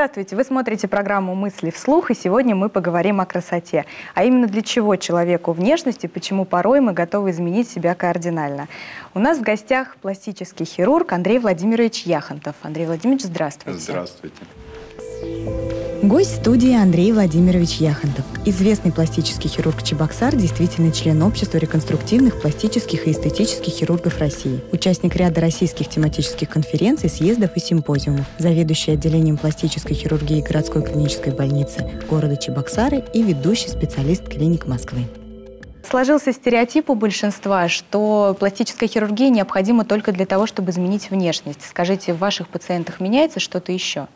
Здравствуйте! Вы смотрите программу «Мысли вслух», и сегодня мы поговорим о красоте. А именно для чего человеку внешность и почему порой мы готовы изменить себя кардинально. У нас в гостях пластический хирург Андрей Владимирович Яхонтов. Андрей Владимирович, здравствуйте. Здравствуйте. Гость студии Андрей Владимирович Яхонтов. Известный пластический хирург Чебоксар, действительный член общества реконструктивных, пластических и эстетических хирургов России. Участник ряда российских тематических конференций, съездов и симпозиумов. Заведующий отделением пластической хирургии городской клинической больницы города Чебоксары и ведущий специалист клиник Москвы. Сложился стереотип у большинства, что пластическая хирургия необходима только для того, чтобы изменить внешность. Скажите, в ваших пациентах меняется что-то еще?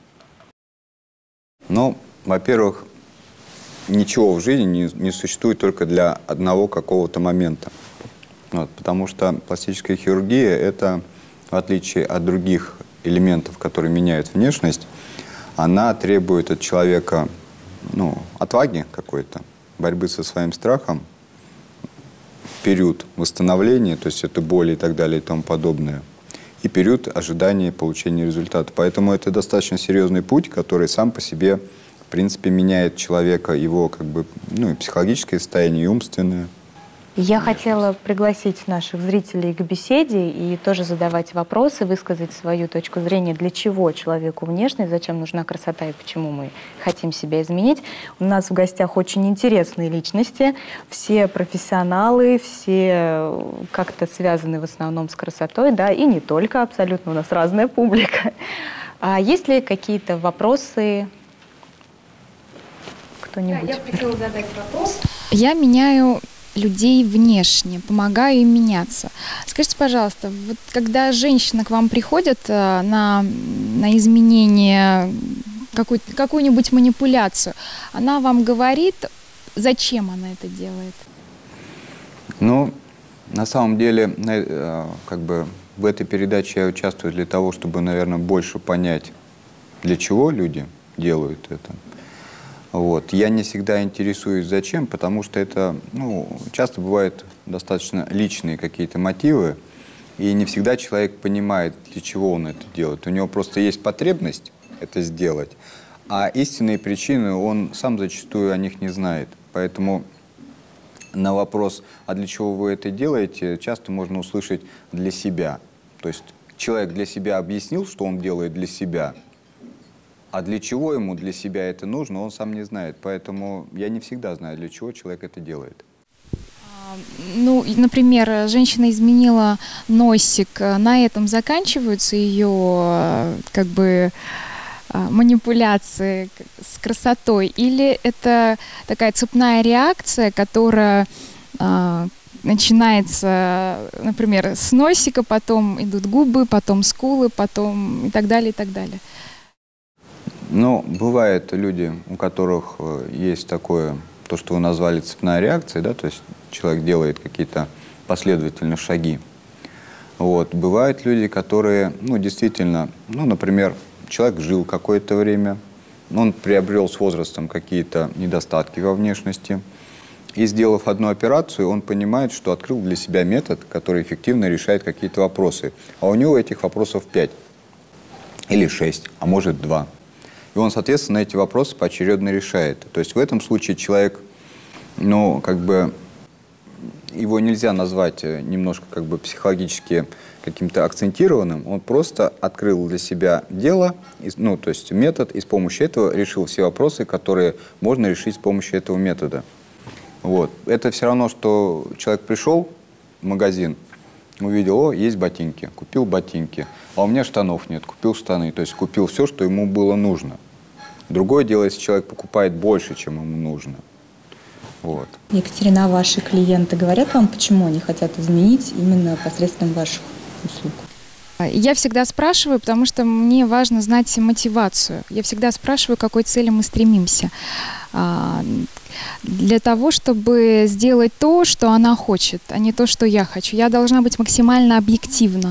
Ну, во-первых, ничего в жизни не существует только для одного какого-то момента. Вот, потому что пластическая хирургия – это, в отличие от других элементов, которые меняют внешность, она требует от человека отваги какой-то, борьбы со своим страхом, период восстановления, то есть это боли и так далее и тому подобное, и период ожидания получения результата. Поэтому это достаточно серьезный путь, который сам по себе, в принципе, меняет человека, его и психологическое состояние, и умственное. Я хотела пригласить наших зрителей к беседе и тоже задавать вопросы, высказать свою точку зрения, для чего человеку внешность, зачем нужна красота и почему мы хотим себя изменить. У нас в гостях очень интересные личности, все профессионалы, все как-то связаны в основном с красотой, да, и не только, абсолютно, у нас разная публика. А есть ли какие-то вопросы? Кто-нибудь? Да, я хотела задать вопрос. Я меняю людей внешне, помогаю им меняться. Скажите, пожалуйста, вот когда женщина к вам приходит на изменение, какую-нибудь манипуляцию, она вам говорит, зачем она это делает? Ну, на самом деле, в этой передаче я участвую для того, чтобы, наверное, больше понять, для чего люди делают это. Вот. Я не всегда интересуюсь, зачем, потому что это, часто бывают достаточно личные какие-то мотивы, и не всегда человек понимает, для чего он это делает. У него просто есть потребность это сделать, а истинные причины он сам зачастую о них не знает. Поэтому на вопрос, а для чего вы это делаете, часто можно услышать «для себя». То есть человек для себя объяснил, что он делает для себя, а для чего ему для себя это нужно, он сам не знает. Поэтому я не всегда знаю, для чего человек это делает. Ну, например, женщина изменила носик, на этом заканчиваются ее манипуляции с красотой? Или это такая цепная реакция, которая начинается, например, с носика, потом идут губы, потом скулы, потом и так далее, и так далее? Ну, бывают люди, у которых есть такое, то, что вы назвали цепная реакция, да, то есть человек делает какие-то последовательные шаги. Вот. Бывают люди, которые, действительно, например, человек жил какое-то время, он приобрел с возрастом какие-то недостатки во внешности, и, сделав одну операцию, он понимает, что открыл для себя метод, который эффективно решает какие-то вопросы. А у него этих вопросов 5 или 6, а может 2. И он, соответственно, эти вопросы поочередно решает. То есть в этом случае человек, его нельзя назвать немножко психологически каким-то акцентированным. Он просто открыл для себя дело, то есть метод, и с помощью этого решил все вопросы, которые можно решить с помощью этого метода. Вот. Это все равно, что человек пришел в магазин, увидел, есть ботинки, купил ботинки, а у меня штанов нет, купил штаны, то есть купил все, что ему было нужно. Другое дело, если человек покупает больше, чем ему нужно. Вот. Екатерина, а ваши клиенты говорят вам, почему они хотят изменить именно посредством ваших услуг? Я всегда спрашиваю, потому что мне важно знать мотивацию. Я всегда спрашиваю, к какой цели мы стремимся. Для того, чтобы сделать то, что она хочет, а не то, что я хочу. Я должна быть максимально объективна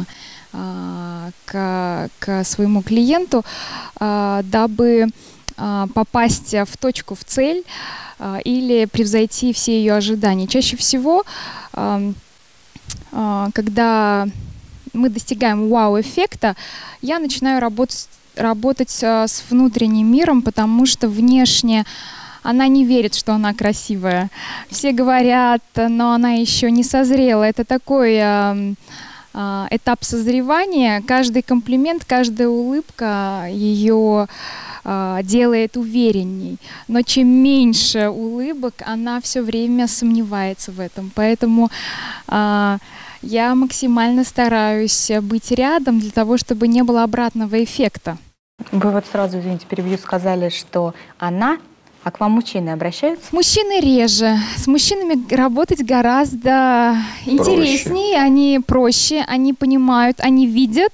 к своему клиенту, дабы попасть в точку, в цель или превзойти все ее ожидания. Чаще всего, когда мы достигаем вау-эффекта, я начинаю работать работать с внутренним миром, потому что внешне она не верит, что она красивая. Все говорят, но она еще не созрела. Это такой этап созревания. Каждый комплимент, каждая улыбка ее делает уверенней. Но чем меньше улыбок, она все время сомневается в этом. Поэтому я максимально стараюсь быть рядом для того, чтобы не было обратного эффекта. Вы вот сразу, извините, перебью, сказали, что она, а к вам мужчины обращаются? Мужчины реже. С мужчинами работать гораздо интереснее, они проще, они понимают, они видят,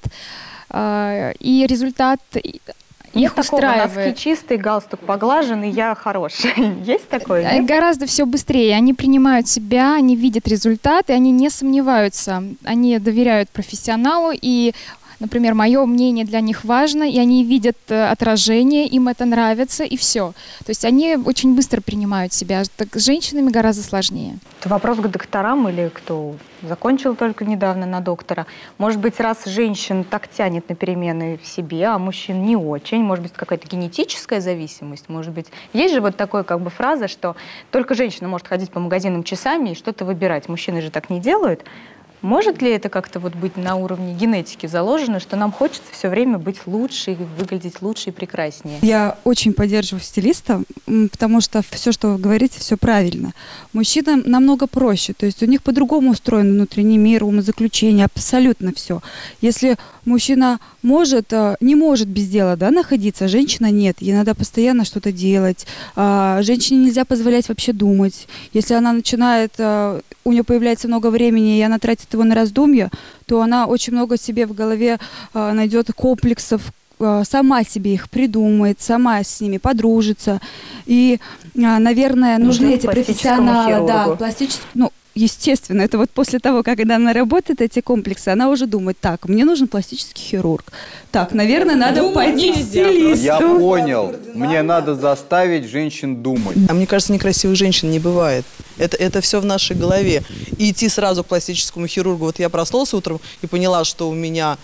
и результат их устраивает. Носки чистые, галстук поглаженный, я хороший. Есть такое? Нет? Гораздо все быстрее. Они принимают себя, они видят результаты, они не сомневаются. Они доверяют профессионалу, и, например, мое мнение для них важно, и они видят отражение, им это нравится, и все. То есть они очень быстро принимают себя. Так с женщинами гораздо сложнее. Это вопрос к докторам или кто закончил только недавно на доктора. Может быть, раз женщин так тянет на перемены в себе, а мужчин не очень, может быть, какая-то генетическая зависимость, может быть. Есть же вот такая как бы фраза, что только женщина может ходить по магазинам часами и что-то выбирать. Мужчины же так не делают. Может ли это как-то вот быть на уровне генетики заложено, что нам хочется все время быть лучше, выглядеть лучше и прекраснее? Я очень поддерживаю стилиста, потому что все, что вы говорите, все правильно. Мужчинам намного проще, то есть у них по-другому устроен внутренний мир, умозаключение, абсолютно все. Если мужчина не может без дела, да, находиться, женщина нет, ей надо постоянно что-то делать. Женщине нельзя позволять вообще думать. Если она начинает, у нее появляется много времени, и она тратит его на раздумья, то она очень много себе в голове найдет комплексов, сама себе их придумает, сама с ними подружится. И, наверное, нужны эти профессионалы, да, пластические, естественно, это вот после того, когда она работает, эти комплексы, она уже думает, так, мне нужен пластический хирург. Так, наверное, надо пойти к стилисту. Я понял. Мне надо заставить женщин думать. А мне кажется, некрасивых женщин не бывает. Это все в нашей голове. И идти сразу к пластическому хирургу. Вот я проснулась утром и поняла, что у меня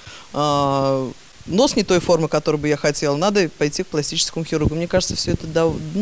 нос не той формы, которую бы я хотела, надо пойти к пластическому хирургу. Мне кажется, все это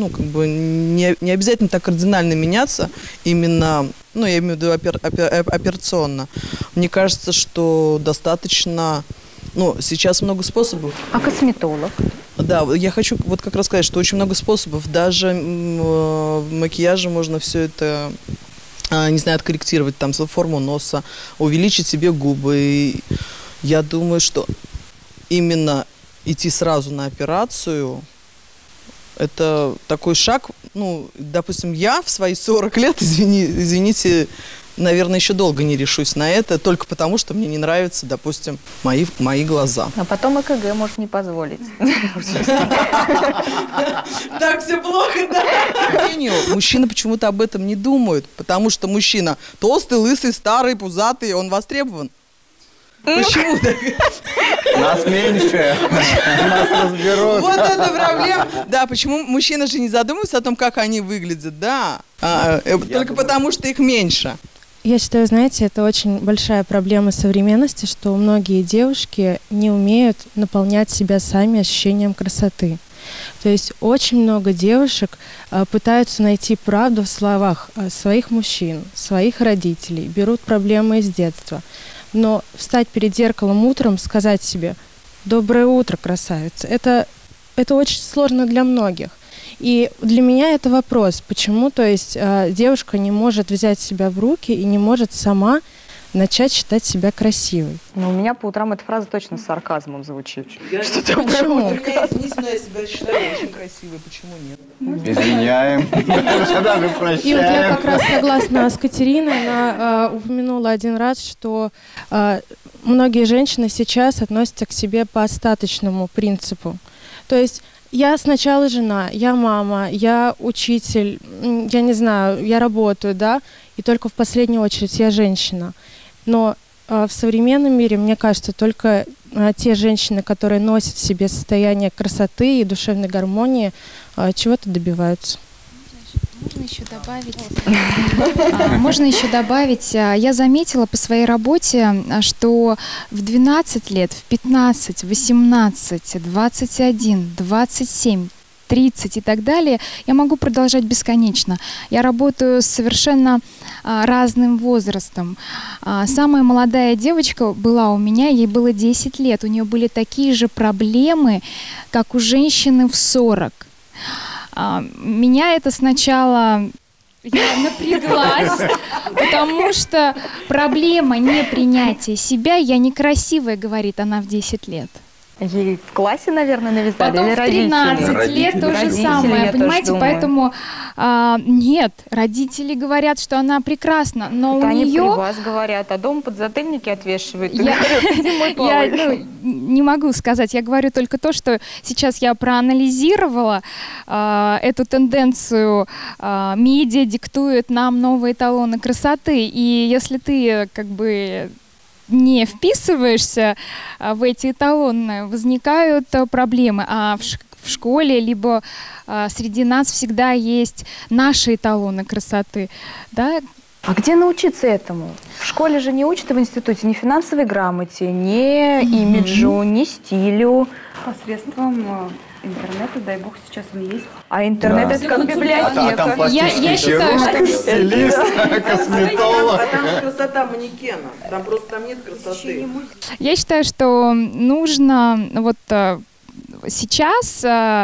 не обязательно так кардинально меняться, именно, я имею в виду операционно. Мне кажется, что достаточно, сейчас много способов. А косметолог? Да, я хочу вот как раз сказать, что очень много способов. Даже в макияже можно все это, откорректировать, там, форму носа, увеличить себе губы. И я думаю, что именно идти сразу на операцию, это такой шаг, допустим, я в свои 40 лет, извините, наверное, еще долго не решусь на это, только потому, что мне не нравятся, допустим, мои глаза. А потом ЭКГ может не позволить. Так все плохо, да? Мужчины почему-то об этом не думают, потому что мужчина толстый, лысый, старый, пузатый, он востребован. Почему так? Нас меньше, нас разберут. Вот это проблема. Да, почему мужчины же не задумываются о том, как они выглядят, да? Только потому, что их меньше. Я считаю, знаете, это очень большая проблема современности, что многие девушки не умеют наполнять себя сами ощущением красоты. То есть очень много девушек пытаются найти правду в словах своих мужчин, своих родителей, берут проблемы из детства. Но встать перед зеркалом утром, сказать себе «Доброе утро, красавица», это очень сложно для многих. И для меня это вопрос, почему, то есть, девушка не может взять себя в руки и не может сама начать считать себя красивой. У меня по утрам эта фраза точно с сарказмом звучит. Почему? Я себя считаю очень красивой, почему нет? Извиняем. Даже И вот прощаем. я как раз согласна с Катериной, она упомянула один раз, что многие женщины сейчас относятся к себе по остаточному принципу. То есть я сначала жена, я мама, я учитель, я не знаю, я работаю, да, и только в последнюю очередь я женщина. Но в современном мире, мне кажется, только те женщины, которые носят в себе состояние красоты и душевной гармонии, чего-то добиваются. Можно еще добавить? Можно еще добавить. Я заметила по своей работе, что в 12 лет, в 15, 18, 21, 27, 30 и так далее, я могу продолжать бесконечно. Я работаю с совершенно разным возрастом. Самая молодая девочка была у меня, ей было 10 лет. У нее были такие же проблемы, как у женщины в 40. Меня это сначала... Я напряглась, потому что проблема непринятия себя, я некрасивая, говорит она в 10 лет. Ей в классе, наверное, навязали, Потом или в родители? 13 лет то же Родители, самое, я понимаете, тоже думаю. поэтому нет, родители говорят, что она прекрасна, но Это у они при нее... вас говорят, а дома подзатыльники отвешивают. Ты Я, говоришь, «Иди мой я, полы». не могу сказать, я говорю только то, что сейчас я проанализировала эту тенденцию, медиа диктует нам новые эталоны красоты, и если ты как бы не вписываешься в эти эталоны, возникают проблемы, а в школе либо среди нас всегда есть наши эталоны красоты, да. А где научиться этому? В школе же не учат, и в институте ни финансовой грамоте, ни имиджу, ни стилю. Посредством интернета, дай бог, сейчас он есть. А интернет это как библиотека. А там Я пластический считаю, хирург, что- стилист, косметолог. А там красота манекена. Там просто там нет красоты. Я считаю, что нужно вот сейчас,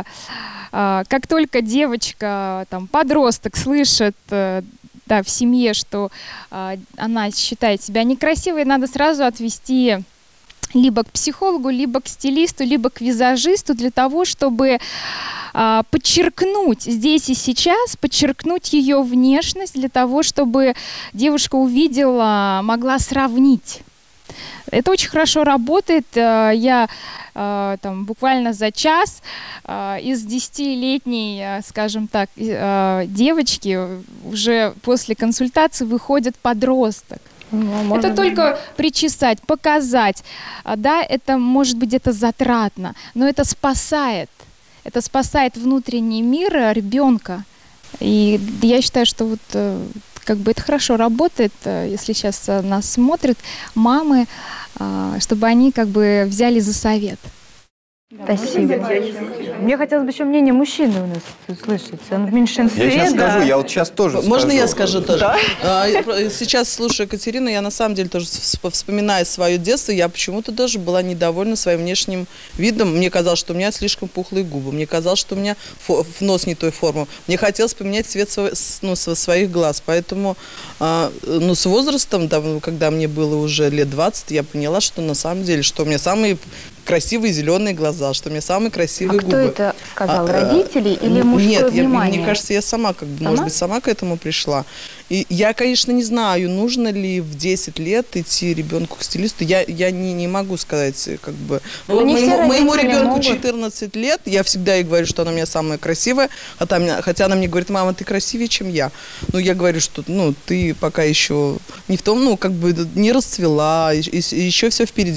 как только девочка, там, подросток слышит да, в семье, что она считает себя некрасивой, надо сразу отвести либо к психологу, либо к стилисту, либо к визажисту для того, чтобы подчеркнуть здесь и сейчас, подчеркнуть ее внешность, для того, чтобы девушка увидела, могла сравнить. Это очень хорошо работает. Я там, буквально за час из 10-летней, скажем так, девочки уже после консультации выходит подросток. Это только причесать, показать. Да, это может быть это затратно, но это спасает. Это спасает внутренний мир ребенка. И я считаю, что вот как бы это хорошо работает, если сейчас нас смотрят мамы, чтобы они как бы взяли за совет. Спасибо. Мне хотелось бы еще мнение мужчины у нас услышать. Он в меньшинстве. Я сейчас да. скажу, я вот сейчас тоже Можно скажу. я скажу тоже? Сейчас, слушая Екатерину, я на самом деле тоже вспоминая свое детство, я почему-то даже была недовольна своим внешним видом. Мне казалось, что у меня слишком пухлые губы. Мне казалось, что у меня нос не той формы. Мне хотелось поменять цвет своих глаз. Поэтому с возрастом, когда мне было уже лет 20, я поняла, что на самом деле, что у меня самые красивые зеленые глаза, что у меня самые красивые губы. Кто это сказал? Родители или мужское Нет, внимание? мне кажется, я сама, может быть, сама к этому пришла. И я, конечно, не знаю, нужно ли в 10 лет идти ребенку к стилисту. Я не могу сказать, как бы. Ну, Моему ребенку могут. 14 лет, я всегда ей говорю, что она у меня самая красивая, хотя она мне говорит: мама, ты красивее, чем я. Ну, я говорю, что ты пока еще не в том, как бы не расцвела, еще все впереди.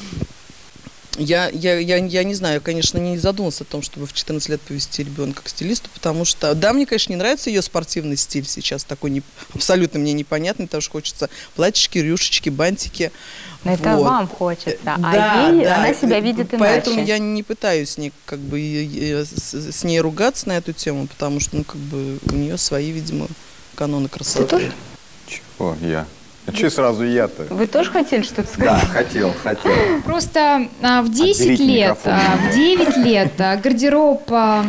Я не знаю, я, конечно, не задумался о том, чтобы в 14 лет повести ребенка к стилисту, потому что, да, мне, конечно, не нравится ее спортивный стиль сейчас, такой абсолютно мне непонятный, потому что хочется платьички, рюшечки, бантики. Но это Вот. вам хочется, Да, ей да, она себя видит иначе. Поэтому я не пытаюсь с ней, как бы, с ней ругаться на эту тему, потому что, как бы, у нее свои, видимо, каноны красоты. Чего я? А что сразу я-то? Вы тоже хотели что-то Да, сказать? хотел. Просто в 10 Отберите лет, микрофон. в 9 лет гардероб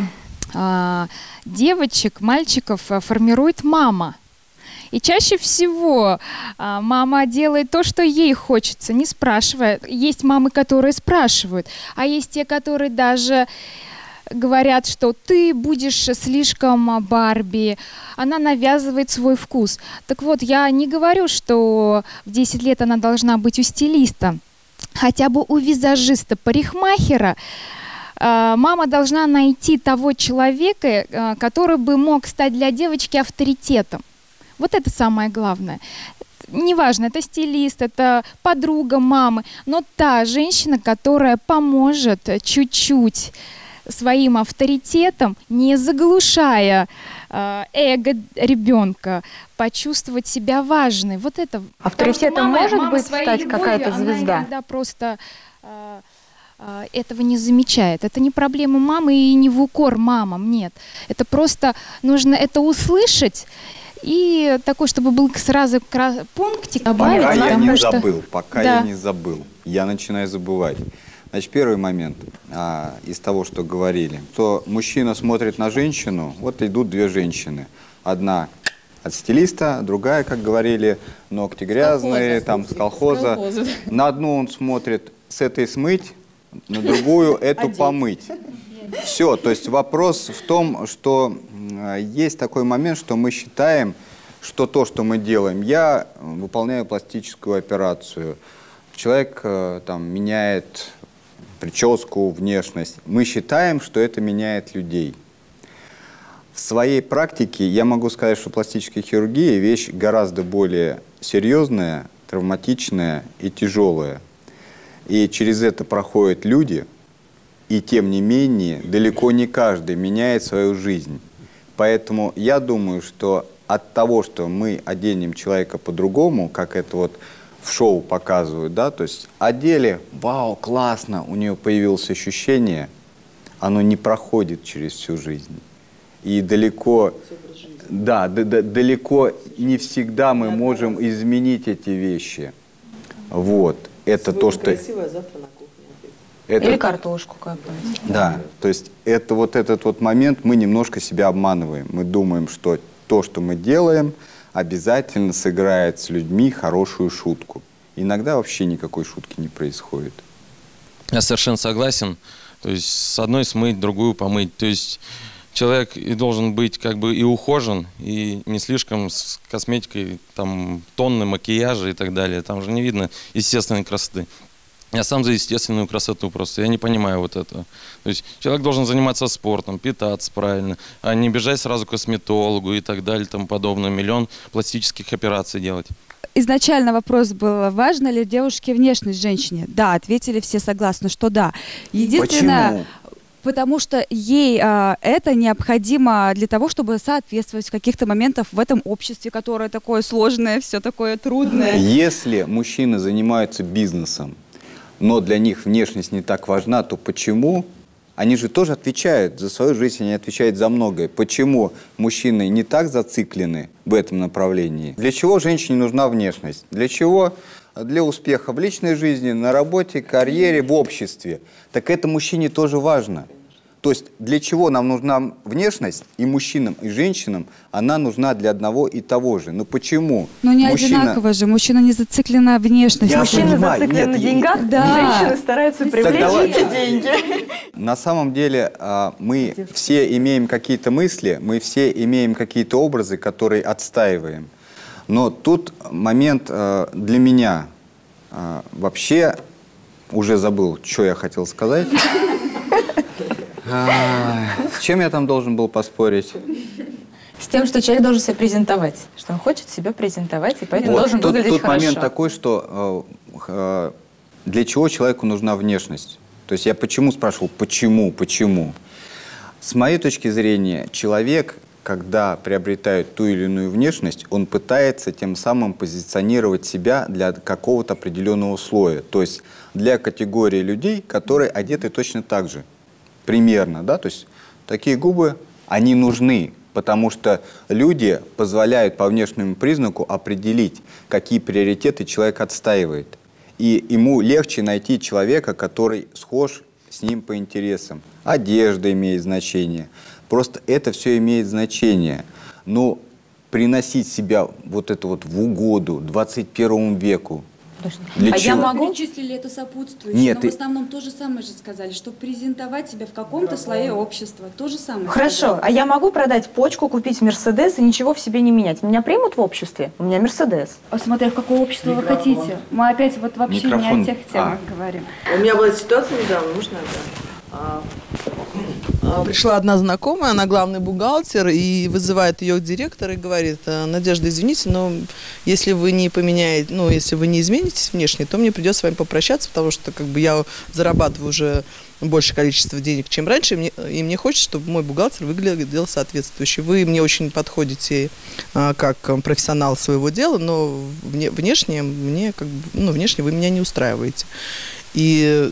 девочек, мальчиков формирует мама. И чаще всего мама делает то, что ей хочется, не спрашивая. Есть мамы, которые спрашивают, а есть те, которые даже говорят, что ты будешь слишком Барби, она навязывает свой вкус. Так вот, я не говорю, что в 10 лет она должна быть у стилиста, хотя бы у визажиста, парикмахера. Мама должна найти того человека, который бы мог стать для девочки авторитетом. Вот это самое главное. Неважно, это стилист, это подруга мамы, но та женщина, которая поможет чуть-чуть своим авторитетом, не заглушая эго ребенка, почувствовать себя важной. Вот это. Авторитетом может быть стать какая-то звезда? Она иногда просто этого не замечает. Это не проблема мамы и не в укор мамам, нет. Это просто нужно это услышать и такой, чтобы был сразу пунктик добавить. Пока я не забыл, забыл, я начинаю забывать. Значит, первый момент из того, что говорили, что мужчина смотрит на женщину, вот идут две женщины. Одна от стилиста, другая, как говорили, ногти грязные, там с колхоза. На одну он смотрит, с этой смыть, на другую эту помыть. Все, то есть вопрос в том, что есть такой момент, что мы считаем, что то, что мы делаем, я выполняю пластическую операцию, человек там меняет прическу, внешность, мы считаем, что это меняет людей. В своей практике я могу сказать, что пластическая хирургия вещь гораздо более серьезная, травматичная и тяжелая. И через это проходят люди, и тем не менее далеко не каждый меняет свою жизнь. Поэтому я думаю, что от того, что мы оденем человека по-другому, как это вот в шоу показывают, да, то есть одели, вау, классно, у нее появилось ощущение, оно не проходит через всю жизнь. И далеко, да, далеко не всегда мы можем изменить эти вещи. Вот, это сегодня то, что... красивая, завтра на кухне. Или картошку как-нибудь. Да, то есть это вот этот вот момент мы немножко себя обманываем. Мы думаем, что то, что мы делаем, обязательно сыграет с людьми хорошую шутку. Иногда вообще никакой шутки не происходит. Я совершенно согласен. То есть с одной смыть, другую помыть. То есть человек и должен быть как бы и ухожен, и не слишком с косметикой, там, тонны макияжа и так далее. Там же не видно естественной красоты. Я сам за естественную красоту просто, я не понимаю вот этого. То есть человек должен заниматься спортом, питаться правильно, а не бежать сразу к косметологу и так далее, тому подобное, миллион пластических операций делать. Изначально вопрос был, важна ли девушке внешность женщине? Да, ответили все согласно, что да. Единственное, почему? Потому что ей это необходимо для того, чтобы соответствовать в каких-то моментах в этом обществе, которое такое сложное, все такое трудное. Если мужчины занимаются бизнесом, но для них внешность не так важна, то почему? Они же тоже отвечают за свою жизнь, они отвечают за многое. Почему мужчины не так зациклены в этом направлении? Для чего женщине нужна внешность? Для чего? Для успеха в личной жизни, на работе, карьере, в обществе. Так это мужчине тоже важно. То есть для чего нам нужна внешность и мужчинам, и женщинам, она нужна для одного и того же. Но почему? Но не одинаково же. Мужчина не зациклен на внешности. Мужчина зациклен на деньгах, да. Женщины стараются привлечь эти деньги. На самом деле мы все имеем какие-то мысли, мы все имеем какие-то образы, которые отстаиваем. Но тут момент для меня вообще, уже забыл, что я хотел сказать. С чем я там должен был поспорить? С тем, что человек должен себя презентовать, что он хочет себя презентовать, и поэтому должен выглядеть тут хорошо. момент такой, что для чего человеку нужна внешность? То есть я почему спрашивал, почему? С моей точки зрения, человек, когда приобретает ту или иную внешность, он пытается тем самым позиционировать себя для какого-то определенного слоя. То есть для категории людей, которые одеты точно так же. Примерно, да? То есть такие губы, они нужны, потому что люди позволяют по внешнему признаку определить, какие приоритеты человек отстаивает. И ему легче найти человека, который схож с ним по интересам. Одежда имеет значение. Просто это все имеет значение. Но приносить себя вот это вот в угоду 21 веку. Для чего? Я могу? Перечислили это сопутствующее, Нет, но в основном то же самое же сказали, что презентовать себя в каком-то слое общества. То же самое. Хорошо, сказали. а я могу продать почку, купить Мерседес и ничего в себе не менять? Меня примут в обществе? У меня Мерседес. Смотря в какое общество вы хотите. Мы опять вот вообще не о тех темах говорим. У меня была ситуация недавно, можно это? Пришла одна знакомая, она главный бухгалтер, и вызывает ее директор и говорит: Надежда, извините, но если вы не поменяете, ну, если вы не изменитесь внешне, то мне придется с вами попрощаться, потому что как бы я зарабатываю уже большее количество денег, чем раньше, и мне хочется, чтобы мой бухгалтер выглядел соответствующе. Вы мне очень подходите как профессионал своего дела, но внешне вы меня не устраиваете. И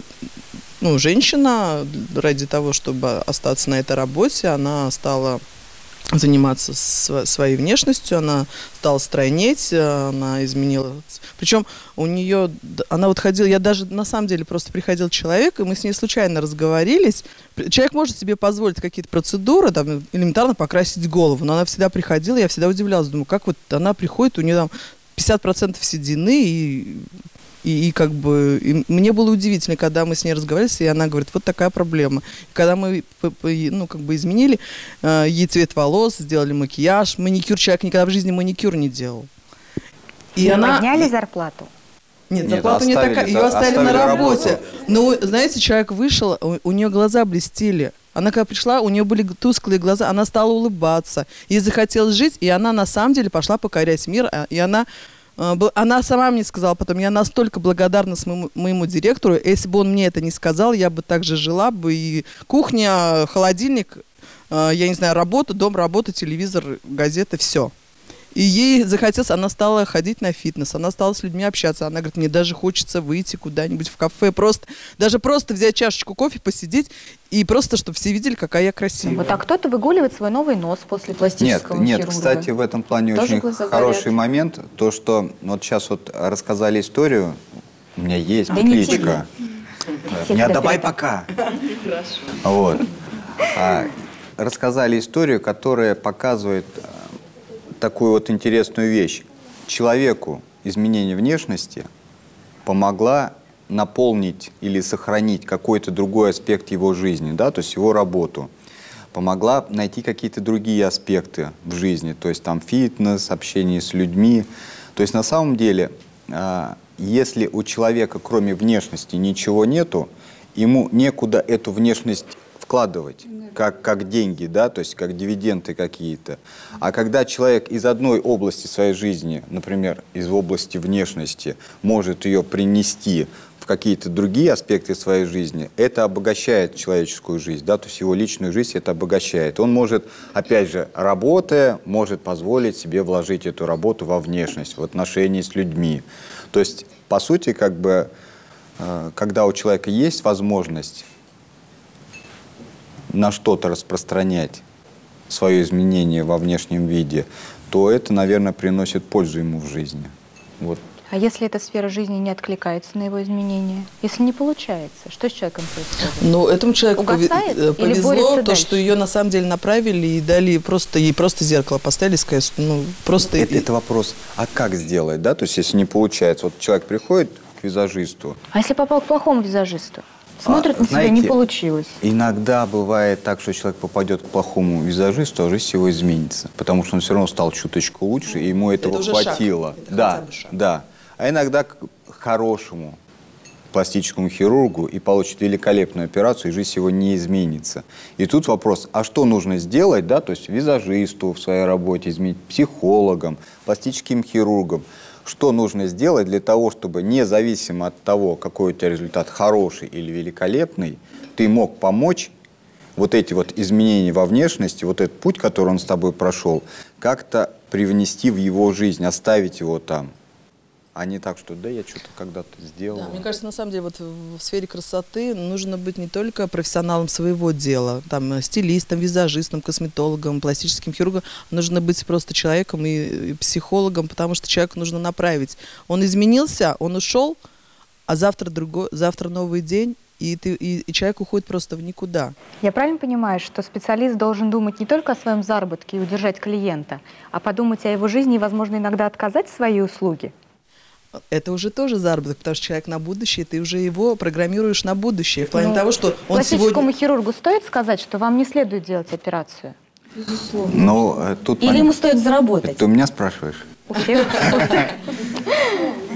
женщина ради того, чтобы остаться на этой работе, она стала заниматься своей внешностью, она стала стройнеть, она изменила. Причем у нее, она вот ходила, я даже на самом деле просто приходил человек, и мы с ней случайно разговорились. Человек может себе позволить какие-то процедуры, там, элементарно покрасить голову, но она всегда приходила, я всегда удивлялась, думаю, как вот она приходит, у нее там 50% седины, и как бы мне было удивительно, когда мы с ней разговаривали, и она говорит, вот такая проблема. И когда мы изменили ей цвет волос, сделали макияж, маникюр, человек никогда в жизни маникюр не делал. И она подняли зарплату? Нет, зарплату не такая, ее оставили на работе. Но, знаете, человек вышел, у нее глаза блестели. Она когда пришла, у нее были тусклые глаза, она стала улыбаться. Ей захотелось жить, и она на самом деле пошла покорять мир, и она сама мне сказала потом, я настолько благодарна моему директору, если бы он мне это не сказал, я бы также жила бы, и кухня, холодильник, я не знаю, работа, дом, работа, телевизор, газеты, все. И ей захотелось, она стала ходить на фитнес, она стала с людьми общаться, она говорит, мне даже хочется выйти куда-нибудь в кафе, даже просто взять чашечку кофе, посидеть, и просто, чтобы все видели, какая я красивая. Вот, а кто-то выгуливает свой новый нос после пластического хирурга. Нет, кстати, в этом плане тоже очень хороший момент, то, что вот сейчас вот рассказали историю, у меня есть кличка. Не отдавай пока. Вот. Рассказали историю, которая показывает такую вот интересную вещь. Человеку изменение внешности помогла наполнить или сохранить какой-то другой аспект его жизни, да, то есть его работу. Помогла найти какие-то другие аспекты в жизни, то есть там фитнес, общение с людьми. То есть на самом деле, если у человека кроме внешности ничего нету, ему некуда эту внешность вкладывать, как деньги, да, то есть как дивиденды какие-то. А когда человек из одной области своей жизни, например, из области внешности, может ее принести в какие-то другие аспекты своей жизни, это обогащает человеческую жизнь, да, то есть его личную жизнь это обогащает. Он может, опять же, работая, может позволить себе вложить эту работу во внешность, в отношения с людьми. То есть, по сути, как бы, когда у человека есть возможность на что-то распространять свое изменение во внешнем виде, то это, наверное, приносит пользу ему в жизни. Вот. А если эта сфера жизни не откликается на его изменения? Если не получается, что с человеком происходит? Ну, этому человеку повезло, то, что ее на самом деле направили и дали ей просто зеркало поставили, сказали, что просто... Это вопрос, а как сделать, да? То есть, если не получается, вот человек приходит к визажисту. А если попал к плохому визажисту? Смотрит на себя, не получилось. Иногда бывает так, что человек попадет к плохому визажисту, а жизнь его изменится. Потому что он все равно стал чуточку лучше, и ему этого хватило. Да. А иногда к хорошему пластическому хирургу и получит великолепную операцию, и жизнь его не изменится. И тут вопрос, а что нужно сделать, да, то есть визажисту в своей работе изменить, психологам, пластическим хирургам. Что нужно сделать для того, чтобы независимо от того, какой у тебя результат, хороший или великолепный, ты мог помочь вот эти вот изменения во внешности, вот этот путь, который он с тобой прошел, как-то привнести в его жизнь, оставить его там. А не так, что да, я что-то когда-то сделал. Да, мне кажется, на самом деле, вот в сфере красоты нужно быть не только профессионалом своего дела, там, стилистом, визажистом, косметологом, пластическим хирургом, нужно быть просто человеком и психологом, потому что человеку нужно направить. Он изменился, он ушел, а завтра новый день, и человек уходит просто в никуда. Я правильно понимаю, что специалист должен думать не только о своем заработке и удержать клиента, а подумать о его жизни и, возможно, иногда отказать в свои услуги? Это уже тоже заработок, потому что человек на будущее, ты уже его программируешь на будущее. В плане того, что он пластическому хирургу стоит сказать, что вам не следует делать операцию? Безусловно. Или ему стоит заработать? Ты у меня спрашиваешь? У всех.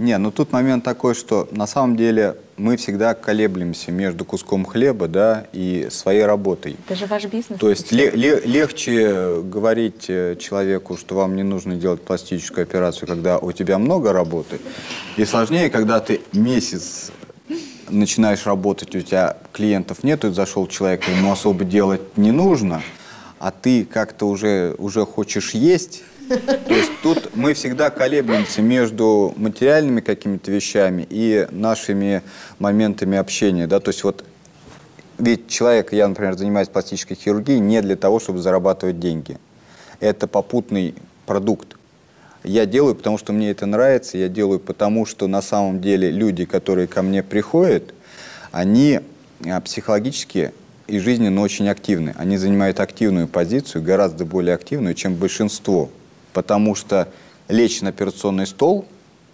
Не, ну тут момент такой, что на самом деле мы всегда колеблемся между куском хлеба, да, и своей работой. Это же ваш бизнес. То есть легче говорить человеку, что вам не нужно делать пластическую операцию, когда у тебя много работы, и сложнее, когда ты месяц начинаешь работать, у тебя клиентов нет, и зашел человек, ему особо делать не нужно, а ты как-то уже хочешь есть. То есть тут мы всегда колеблемся между материальными какими-то вещами и нашими моментами общения, да, то есть вот ведь человек, я, например, занимаюсь пластической хирургией не для того, чтобы зарабатывать деньги. Это попутный продукт. Я делаю, потому что мне это нравится, я делаю, потому что на самом деле люди, которые ко мне приходят, они психологически и жизненно очень активны. Они занимают активную позицию, гораздо более активную, чем большинство. Потому что лечь на операционный стол,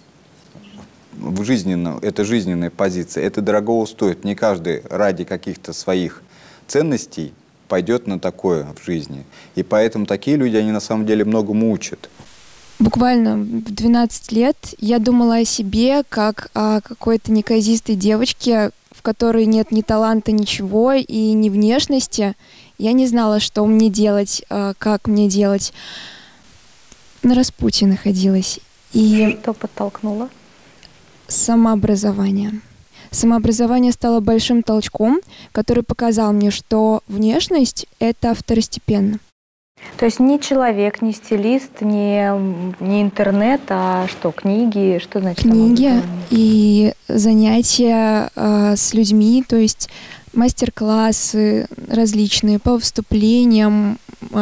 это жизненная позиция, это дорогого стоит. Не каждый ради каких-то своих ценностей пойдет на такое в жизни. И поэтому такие люди, они на самом деле многому учат. Буквально в 12 лет я думала о себе как о какой-то неказистой девочке, в которой нет ни таланта, ничего, и ни внешности. Я не знала, что мне делать, как мне делать. На распутье находилась. И что подтолкнуло? Самообразование. Самообразование стало большим толчком, который показал мне, что внешность — это второстепенно. То есть не человек, не стилист, не интернет, а что, книги? Что значит книги и занятия с людьми, то есть мастер-классы различные по вступлениям,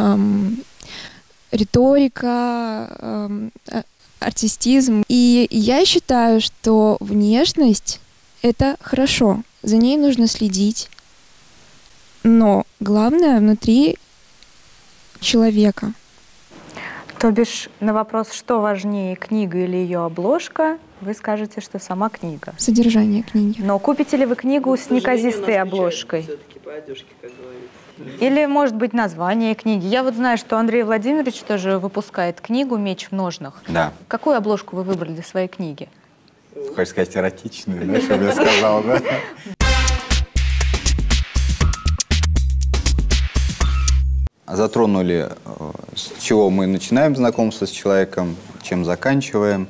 риторика, артистизм. И я считаю, что внешность — это хорошо, за ней нужно следить, но главное внутри человека. То бишь на вопрос, что важнее, книга или ее обложка, вы скажете, что сама книга. Содержание книги. Но купите ли вы книгу с неказистой обложкой? Или, может быть, название книги? Я вот знаю, что Андрей Владимирович тоже выпускает книгу «Меч в ножнах». Да. Какую обложку вы выбрали для своей книги? Хочешь сказать эротичную, да, что я сказал, да? Затронули, с чего мы начинаем знакомство с человеком, чем заканчиваем.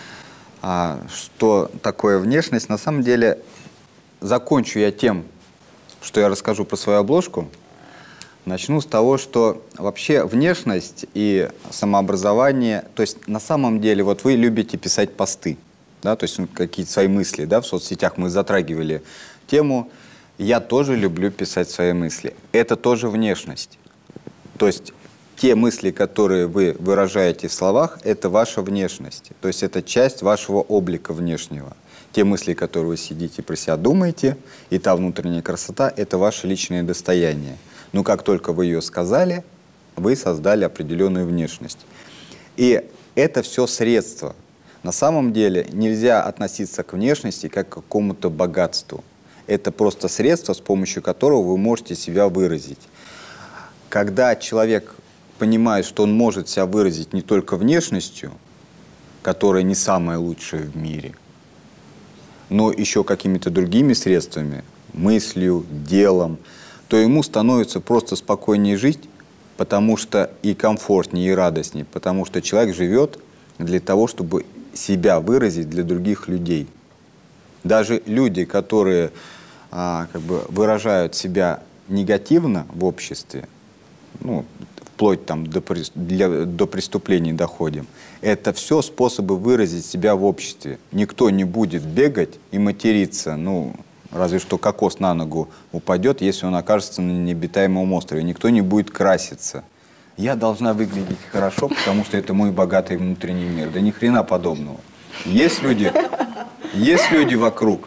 Что такое внешность? На самом деле, закончу я тем, что я расскажу про свою обложку. Начну с того, что вообще внешность и самообразование, то есть на самом деле, вот вы любите писать посты, да, то есть какие-то свои мысли, да, в соцсетях мы затрагивали тему. Я тоже люблю писать свои мысли. Это тоже внешность. То есть те мысли, которые вы выражаете в словах, это ваша внешность. То есть это часть вашего облика внешнего. Те мысли, которые вы сидите про себя думаете, и та внутренняя красота, это ваше личное достояние. Но как только вы ее сказали, вы создали определенную внешность. И это все средства. На самом деле нельзя относиться к внешности как к какому-то богатству. Это просто средство, с помощью которого вы можете себя выразить. Когда человек понимает, что он может себя выразить не только внешностью, которая не самая лучшая в мире, но еще какими-то другими средствами, мыслью, делом, то ему становится просто спокойнее жить, потому что и комфортнее, и радостнее, потому что человек живет для того, чтобы себя выразить для других людей. Даже люди, которые выражают себя негативно в обществе, ну, вплоть там, до преступлений доходим, это все способы выразить себя в обществе. Никто не будет бегать и материться, ну, разве что кокос на ногу упадет, если он окажется на необитаемом острове. Никто не будет краситься. Я должна выглядеть хорошо, потому что это мой богатый внутренний мир. Да ни хрена подобного. Есть люди вокруг,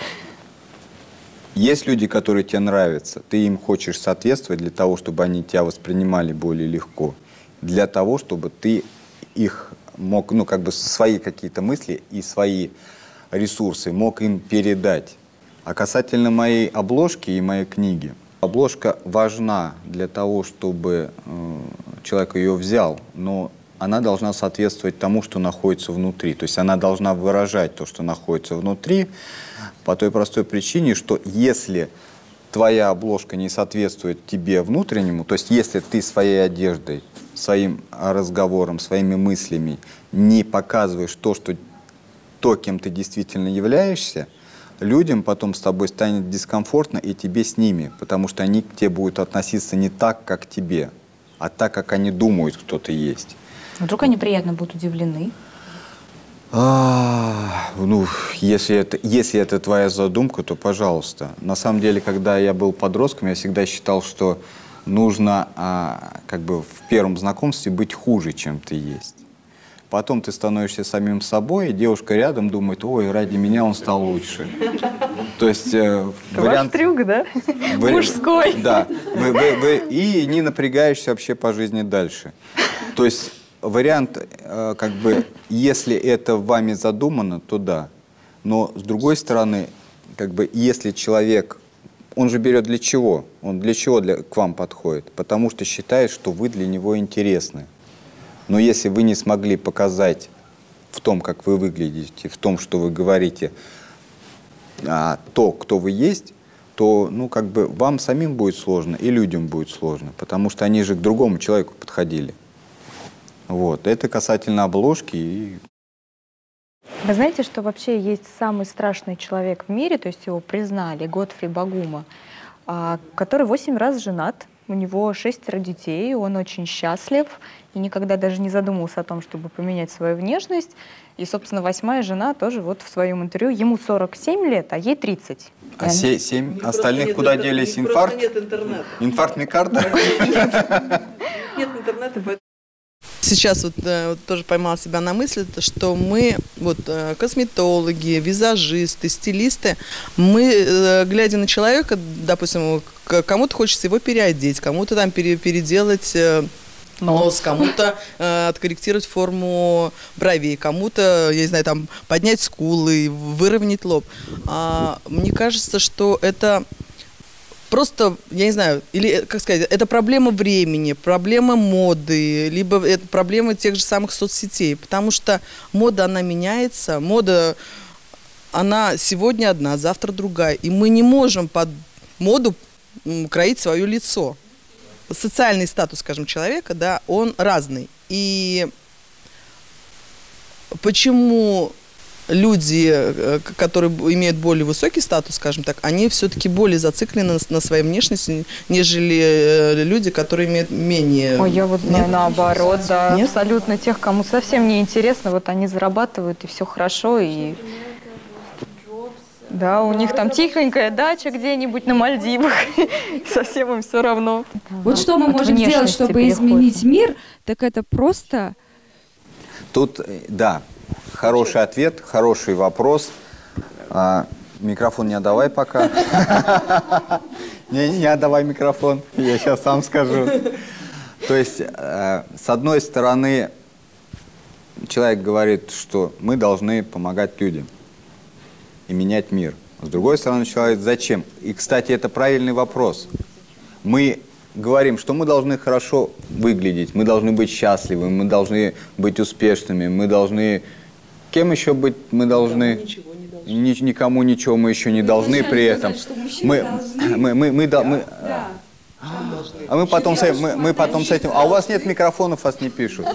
есть люди, которые тебе нравятся. Ты им хочешь соответствовать для того, чтобы они тебя воспринимали более легко. Для того, чтобы ты их мог, ну, как бы свои какие-то мысли и свои ресурсы мог им передать. А касательно моей обложки и моей книги. Обложка важна для того, чтобы человек ее взял, но она должна соответствовать тому, что находится внутри. То есть она должна выражать то, что находится внутри, по той простой причине, что если твоя обложка не соответствует тебе внутреннему, то есть если ты своей одеждой, своим разговором, своими мыслями не показываешь то, кем ты действительно являешься, людям потом с тобой станет дискомфортно, и тебе с ними, потому что они к тебе будут относиться не так, как к тебе, а так, как они думают, кто ты есть. Вдруг они приятно будут удивлены? Ну, если это твоя задумка, то пожалуйста. На самом деле, когда я был подростком, я всегда считал, что нужно как бы в первом знакомстве быть хуже, чем ты есть. Потом ты становишься самим собой, и девушка рядом думает: ой, ради меня он стал лучше. То есть вариант... Ваш трюк, да? Мужской. Да. И не напрягаешься вообще по жизни дальше. То есть вариант, как бы, если это вами задумано, то да. Но с другой стороны, как бы, если человек, он же берет для чего? Он для чего к вам подходит? Потому что считает, что вы для него интересны. Но если вы не смогли показать в том, как вы выглядите, в том, что вы говорите, то, кто вы есть, то, ну, как бы, вам самим будет сложно и людям будет сложно, потому что они же к другому человеку подходили. Вот. Это касательно обложки. Вы знаете, что вообще есть самый страшный человек в мире, то есть его признали, Готфри Багума, который 8 раз женат, у него 6 детей, он очень счастлив и никогда даже не задумывался о том, чтобы поменять свою внешность. И, собственно, 8-я жена тоже вот в своем интервью, ему 47 лет, а ей 30. А 7 остальных куда делись? Инфаркт? Нет интернета. Инфаркт миокарда? Нет интернета, поэтому... Сейчас вот тоже поймала себя на мысли, что мы, вот, косметологи, визажисты, стилисты, мы, глядя на человека, допустим, кому-то хочется его переодеть, кому-то там переделать нос, кому-то откорректировать форму бровей, кому-то, я не знаю, там поднять скулы, выровнять лоб. Мне кажется, что это... Просто, я не знаю, или, как сказать, это проблема времени, проблема моды, либо это проблема тех же самых соцсетей, потому что мода, она меняется, мода, она сегодня одна, завтра другая, и мы не можем под моду кроить свое лицо. Социальный статус, скажем, человека, да, он разный. И почему... Люди, которые имеют более высокий статус, скажем так, они все-таки более зациклены на своей внешности, нежели люди, которые имеют менее... Ой, я вот знаю наоборот, да. Нет? Абсолютно тех, кому совсем не интересно, вот они зарабатывают, и все хорошо, и... Да, у них там тихонькая дача где-нибудь на Мальдивах, совсем им все равно. Вот что мы можем сделать, чтобы изменить мир, так это просто... Тут, да. Хороший ответ, хороший вопрос. Микрофон не отдавай пока. Не отдавай микрофон, я сейчас сам скажу. То есть, с одной стороны, человек говорит, что мы должны помогать людям и менять мир. С другой стороны, человек, зачем? И, кстати, это правильный вопрос. Мы говорим, что мы должны хорошо выглядеть, мы должны быть счастливы, мы должны быть успешными, мы должны... Кем еще быть мы должны? Никому ничего мы еще не должны при этом. А мы потом с этим... А у вас нет микрофонов, вас не пишут.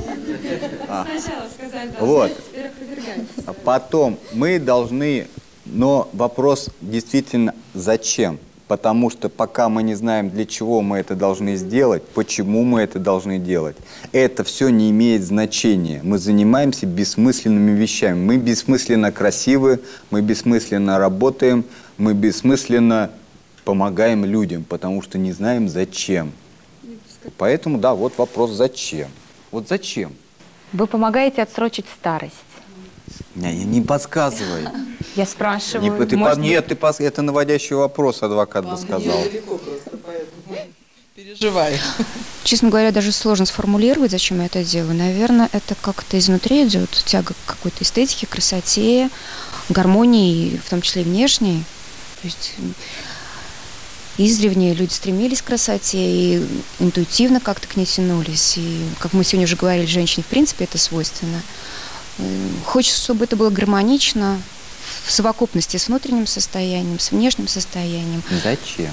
Вот. Потом мы должны... Но вопрос действительно зачем? Потому что пока мы не знаем, для чего мы это должны сделать, почему мы это должны делать, это все не имеет значения. Мы занимаемся бессмысленными вещами. Мы бессмысленно красивы, мы бессмысленно работаем, мы бессмысленно помогаем людям, потому что не знаем зачем. Поэтому, да, вот вопрос зачем. Вот зачем? Вы помогаете отсрочить старость. Не подсказывай. Я спрашиваю. Это наводящий вопрос, адвокат бы сказал. Переживай. Честно говоря, даже сложно сформулировать, зачем я это делаю. Наверное, это как-то изнутри идет, тяга к какой-то эстетике, красоте, гармонии, в том числе и внешней. То есть издревле люди стремились к красоте и интуитивно как-то к ней тянулись. И, как мы сегодня уже говорили, женщине в принципе это свойственно. Хочется, чтобы это было гармонично, в совокупности с внутренним состоянием, с внешним состоянием. Зачем?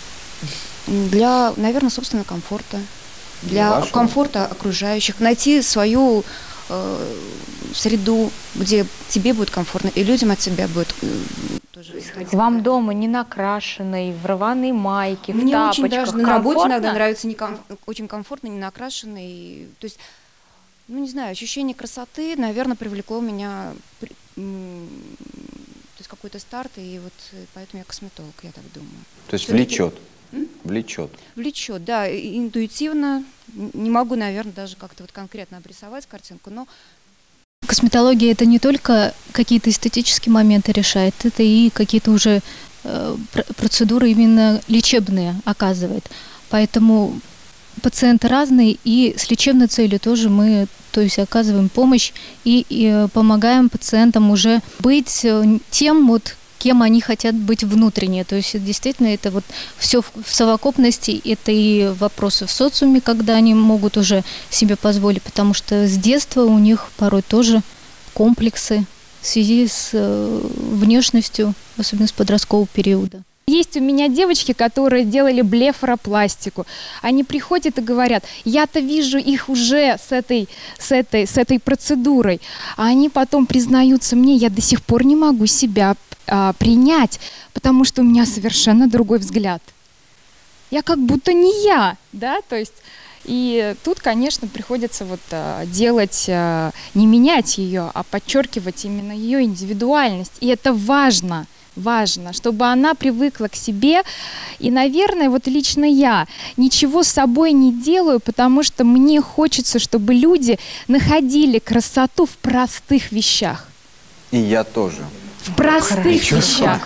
Для, наверное, собственного комфорта. Для комфорта окружающих. Найти свою среду, где тебе будет комфортно, и людям от тебя будет тоже исходить. Вам дома не накрашенной, в рваной майке, Мне в тапочках. очень даже на работе иногда нравится очень комфортно, не накрашенный. То есть, ну не знаю, ощущение красоты, наверное, привлекло меня, то есть какой-то старт, и вот поэтому я косметолог, я так думаю. То есть влечет? Влечет. Влечет, да, интуитивно. Не могу, наверное, даже как-то вот конкретно обрисовать картинку, но... Косметология — это не только какие-то эстетические моменты решает, это и какие-то уже процедуры именно лечебные оказывает. Поэтому пациенты разные, и с лечебной целью тоже мы, то есть, оказываем помощь и помогаем пациентам уже быть тем, вот, кем они хотят быть внутренне. То есть действительно это вот все в совокупности, это и вопросы в социуме, когда они могут уже себе позволить, потому что с детства у них порой тоже комплексы в связи с внешностью, особенно с подросткового периода. Есть у меня девочки, которые делали блефаропластику. Они приходят и говорят: я-то вижу их уже с этой процедурой. А они потом признаются мне: я до сих пор не могу себя принять, потому что у меня совершенно другой взгляд. Я как будто не я, да, то есть... И тут, конечно, приходится вот делать, не менять ее, а подчеркивать именно ее индивидуальность. И это важно, чтобы она привыкла к себе. И, наверное, вот лично я ничего с собой не делаю, потому что мне хочется, чтобы люди находили красоту в простых вещах. И я тоже. В простых вещах.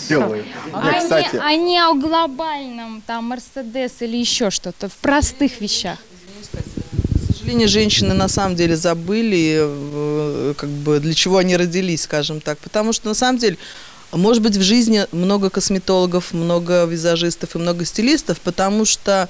А не о глобальном, там, Мерседес или еще что-то. В простых вещах. К сожалению, женщины на самом деле забыли, как бы, для чего они родились, скажем так. Потому что на самом деле, может быть, в жизни много косметологов, много визажистов и много стилистов, потому что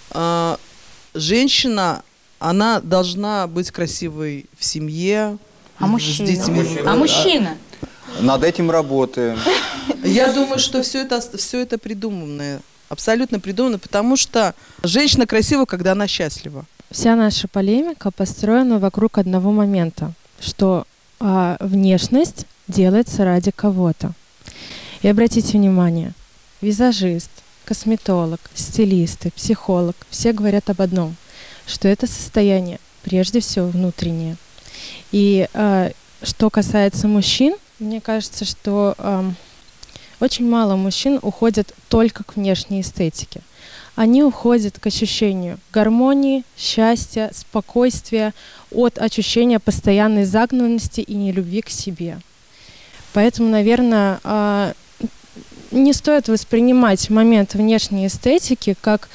женщина, она должна быть красивой в семье, с детьми. А мужчина? Над этим работаем. Я думаю, что все это придуманное, абсолютно придумано, потому что женщина красива, когда она счастлива. Вся наша полемика построена вокруг одного момента, что внешность делается ради кого-то. И обратите внимание, визажист, косметолог, стилисты, психолог, все говорят об одном, что это состояние прежде всего внутреннее. И что касается мужчин, мне кажется, что очень мало мужчин уходят только к внешней эстетике. Они уходят к ощущению гармонии, счастья, спокойствия, от ощущения постоянной загнанности и нелюбви к себе. Поэтому, наверное, не стоит воспринимать момент внешней эстетики как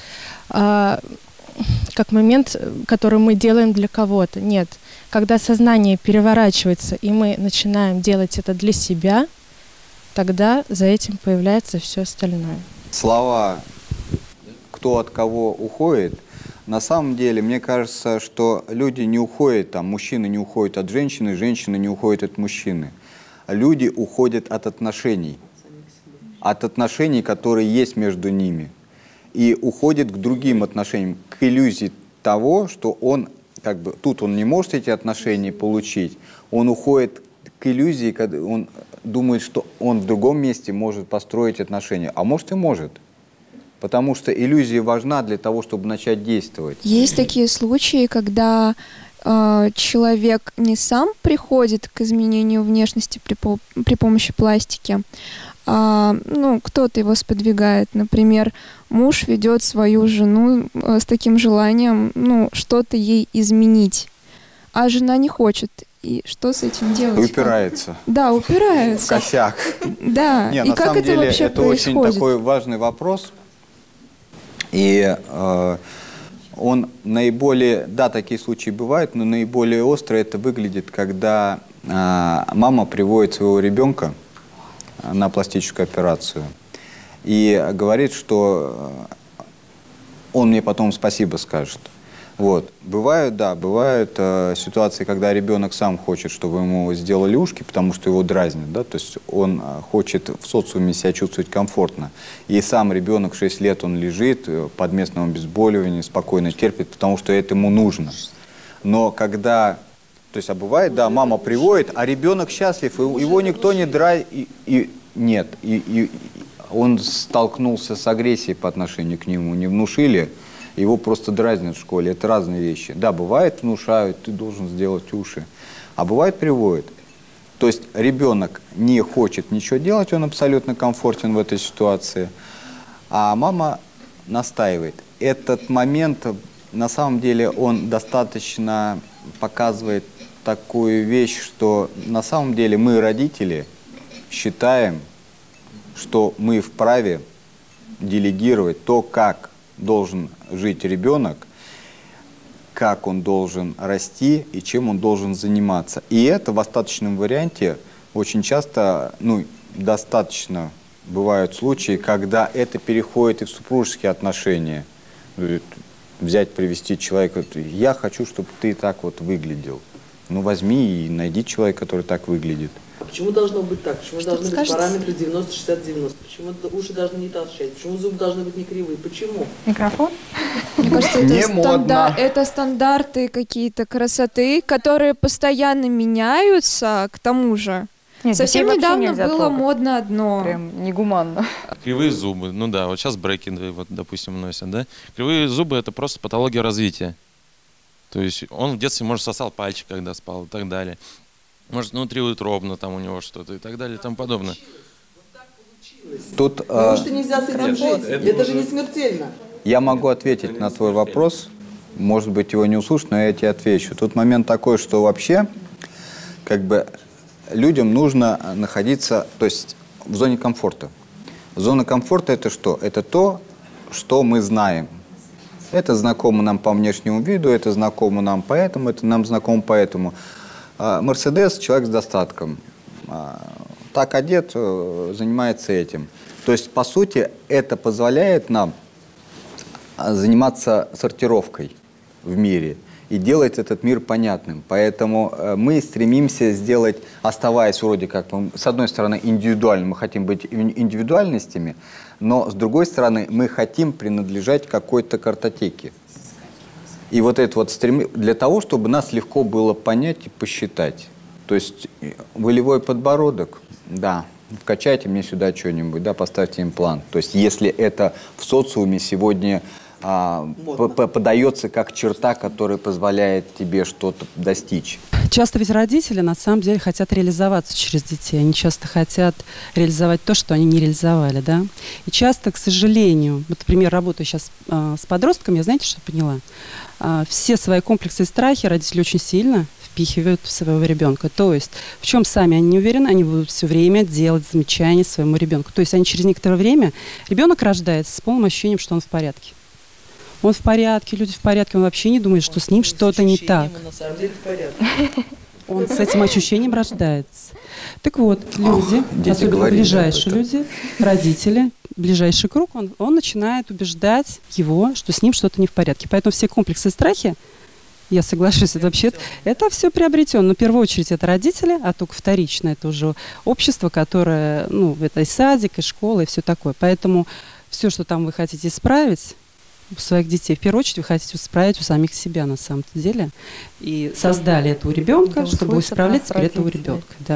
момент, который мы делаем для кого-то. Нет. Когда сознание переворачивается, и мы начинаем делать это для себя, тогда за этим появляется все остальное. Слова «кто от кого уходит», на самом деле, мне кажется, что люди не уходят, там, мужчины не уходят от женщины, женщины не уходят от мужчины. Люди уходят от отношений, которые есть между ними, и уходят к другим отношениям, к иллюзии того, что он, как бы, тут он не может эти отношения получить, он уходит к иллюзии, когда он думает, что он в другом месте может построить отношения, а может и может. Потому что иллюзия важна для того, чтобы начать действовать. Есть такие случаи, когда человек не сам приходит к изменению внешности при помощи пластики, а кто-то его сподвигает. Например, муж ведет свою жену с таким желанием что-то ей изменить, а жена не хочет. И что с этим делать? Упирается. Да, упирается. В косяк. Да. Не, и на как самом это деле, вообще это происходит? очень такой важный вопрос. И он наиболее, да, такие случаи бывают, но наиболее остро это выглядит, когда мама приводит своего ребенка на пластическую операцию. и говорит, что он мне потом спасибо скажет. Вот. Бывают ситуации, когда ребенок сам хочет, чтобы ему сделали ушки, потому что его дразнят, да, то есть он хочет в социуме себя чувствовать комфортно. И сам ребенок 6 лет, он лежит под местным обезболиванием, спокойно терпит, потому что это ему нужно. Но когда, то есть, бывает, да, мама приводит, а ребенок счастлив, его никто не дразнит, и он столкнулся с агрессией по отношению к нему, не внушили, его просто дразнят в школе. Это разные вещи. Да, бывает, внушают, ты должен сделать уши. А бывает, приводят. То есть ребенок не хочет ничего делать, он абсолютно комфортен в этой ситуации. А мама настаивает. Этот момент, на самом деле, он достаточно показывает такую вещь, что на самом деле мы, родители, считаем, что мы вправе делегировать то, как должен жить ребенок, как он должен расти и чем он должен заниматься. И это в остаточном варианте очень часто, достаточно бывают случаи, когда это переходит и в супружеские отношения. Взять, привести человека, я хочу, чтобы ты так вот выглядел. Возьми и найди человека, который так выглядит. А почему должно быть так? Почему должны быть параметры 90-60-90? Почему уши должны не торчать? Почему зубы должны быть не кривые? Почему? Микрофон? Мне кажется, это стандарты какие-то красоты, которые постоянно меняются, к тому же. Нет, совсем недавно было трогать. Модно одно. Прям негуманно. Кривые зубы. Вот сейчас бреки, допустим, носят, да? Кривые зубы — это просто патология развития. То есть он в детстве, может, сосал пальчик, когда спал, и так далее. Может, внутриутробно там у него что-то и так далее и тому подобное. Тут, что нельзя с этим жить? Это же не смертельно. Я могу ответить на твой вопрос. Может быть, его не услышишь, но я тебе отвечу. Тут момент такой, что вообще, людям нужно находиться, то есть в зоне комфорта. Зона комфорта — это что? Это то, что мы знаем. Это знакомо нам по внешнему виду, это знакомо нам поэтому, это нам знакомо поэтому. Мерседес — человек с достатком. Так одет, занимается этим. То есть, по сути, это позволяет нам заниматься сортировкой в мире и делать этот мир понятным. Поэтому мы стремимся сделать, оставаясь вроде как, с одной стороны, индивидуальным, мы хотим быть индивидуальностями, но с другой стороны, мы хотим принадлежать какой-то картотеке. И вот это вот стремление для того, чтобы нас легко было понять и посчитать. То есть волевой подбородок, да, вкачайте мне сюда что-нибудь, да, поставьте имплант. То есть если это в социуме сегодня подается как черта, которая позволяет тебе что-то достичь. Часто ведь родители на самом деле хотят реализоваться через детей. Они часто хотят реализовать то, что они не реализовали, да. И часто, к сожалению, вот, например, работаю сейчас с подростками, я знаете, что поняла? Все свои комплексы и страхи родители очень сильно впихивают в своего ребенка. То есть в чем сами они не уверены, они будут все время делать замечания своему ребенку. То есть они через некоторое время, ребенок рождается с полным ощущением, что он в порядке. Он в порядке, люди в порядке, он вообще не думает, что с ним что-то не так. Он с этим ощущением рождается. Так вот, люди, особенно ближайшие люди, родители, ближайший круг, он начинает убеждать его, что с ним что-то не в порядке. Поэтому все комплексы и страхи, я соглашусь, это все приобретено. Но в первую очередь это родители, а только вторично это уже общество, которое, это и садик, и школа, и все такое. Поэтому все, что там вы хотите исправить у своих детей, в первую очередь вы хотите исправить у самих себя на самом деле. И создали этого ребенка, чтобы исправлять теперь этого ребенка. Да.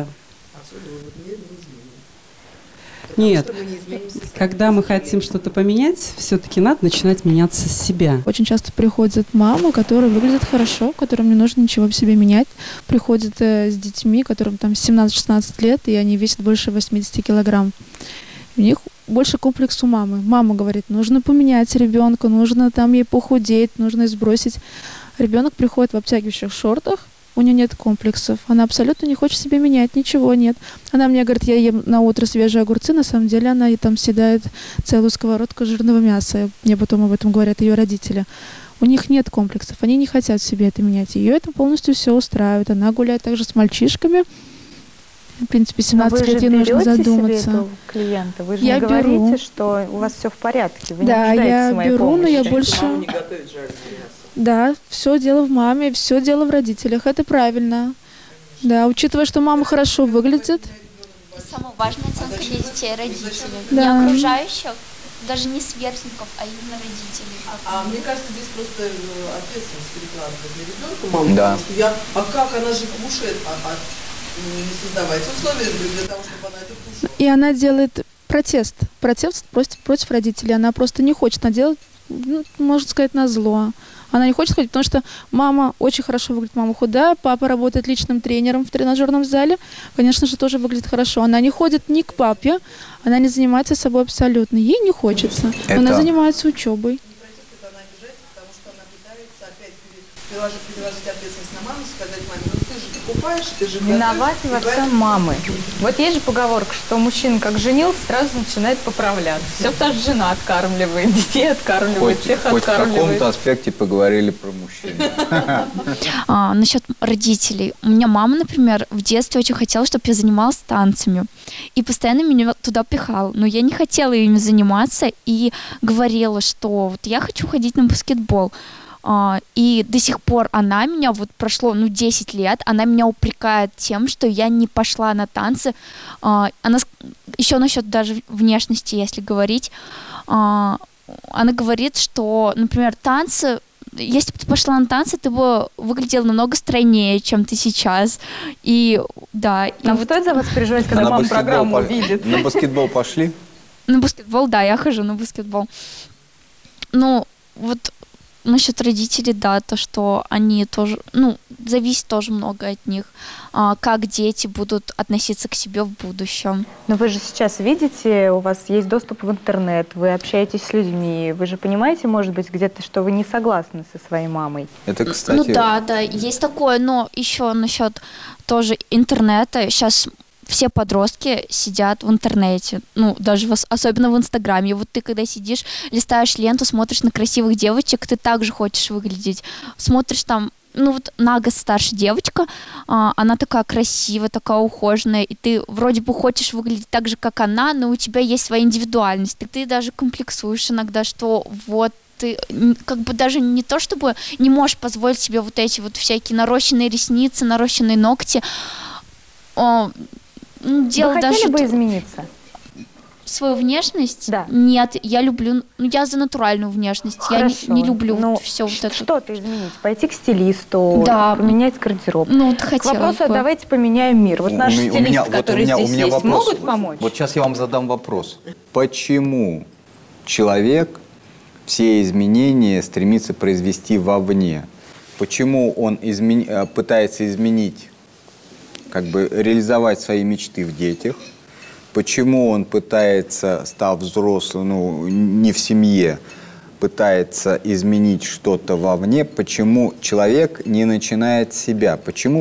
Нет, когда мы хотим что-то поменять, все-таки надо начинать меняться с себя. Очень часто приходят мамы, которые выглядят хорошо, которым не нужно ничего в себе менять. Приходят с детьми, которым там 17-16 лет, и они весят больше 80 килограмм. У них больше комплекс у мамы. Мама говорит, нужно поменять ребенка, нужно там ей похудеть, нужно сбросить. Ребенок приходит в обтягивающих шортах, у нее нет комплексов, она абсолютно не хочет себе менять, ничего нет. Она мне говорит, я ем на утро свежие огурцы, на самом деле она там съедает целую сковородку жирного мяса. Мне потом об этом говорят ее родители. У них нет комплексов, они не хотят себе это менять. Ее это полностью все устраивает. Она гуляет также с мальчишками. В принципе, Но 17 вы лет же ей нужно берете себе задуматься. этого клиента? Вы же Я не говорите, беру. что у вас все в порядке, вы Да, не нуждаетесь я в моей беру, но помощи. я больше... Мама не готовит жареное мясо. Да, все дело в маме, все дело в родителях. Это правильно. Да, учитывая, что мама хорошо выглядит. Самая важная оценка для детей — родителей. Да. Не окружающих, даже не сверстников, а именно родителей. Мне кажется, здесь просто ответственность перекладывать на ребенка, маму. Да. Потому что а как она же кушает, не создавайте условия для того, чтобы она это кушала. И она делает протест. Протест против родителей. Она просто не хочет. Она делает, можно сказать, назло. Она не хочет ходить, потому что мама очень хорошо выглядит, мама худая, папа работает личным тренером в тренажерном зале, конечно же, тоже выглядит хорошо. Она не ходит ни к папе, она не занимается собой абсолютно. Ей не хочется. Но она занимается учебой. Переложить ответственность на маму, сказать маме, ну ты же покупаешь, ты же Виноваты во всем мамы. Вот есть же поговорка, что мужчина как женился, сразу начинает поправляться. Все та же жена откармливает, детей откармливает, всех Хоть в откармливает. каком-то аспекте поговорили про мужчин. Насчет родителей. У меня мама, например, в детстве очень хотела, чтобы я занималась танцами. И постоянно меня туда пихала. Но я не хотела ими заниматься и говорила, что вот я хочу ходить на баскетбол. И до сих пор она меня, вот прошло 10 лет, она меня упрекает тем, что я не пошла на танцы. Она еще насчет даже внешности, если говорить, она говорит, что, например, танцы, если бы ты пошла на танцы, ты бы выглядела намного стройнее, чем ты сейчас. И да. Нам стоит за вас переживать, когда мама программу увидит? На баскетбол пошли? На баскетбол, да, я хожу на баскетбол. Ну, вот насчет родителей, да, то, что они тоже, зависит тоже много от них, как дети будут относиться к себе в будущем. Но вы же сейчас видите, у вас есть доступ в интернет, вы общаетесь с людьми, вы же понимаете, может быть, где-то, что вы не согласны со своей мамой. Это, кстати... Да, есть такое, но еще насчет тоже интернета, сейчас все подростки сидят в интернете, даже особенно в Инстаграме. Вот ты, когда сидишь, листаешь ленту, смотришь на красивых девочек, ты также хочешь выглядеть. Смотришь там, на год старше девочка, она такая красивая, такая ухоженная, и ты вроде бы хочешь выглядеть так же, как она, но у тебя есть своя индивидуальность. И ты даже комплексуешь иногда, что вот ты как бы даже не то, чтобы не можешь позволить себе вот эти вот всякие нарощенные ресницы, нарощенные ногти. Вы хотели бы измениться? Свою внешность? Да. Нет, я люблю, я за натуральную внешность. Хорошо. Я не люблю все вот это. Что-то изменить? Пойти к стилисту, поменять гардероб. К вопросу, давайте поменяем мир. Вот наши стилисты, которые здесь есть, могут помочь? Вот сейчас я вам задам вопрос. Почему человек все изменения стремится произвести вовне? Почему он пытается изменить, реализовать свои мечты в детях? Почему он пытается, став взрослым, не в семье, пытается изменить что-то вовне? Почему человек не начинает с себя? Почему?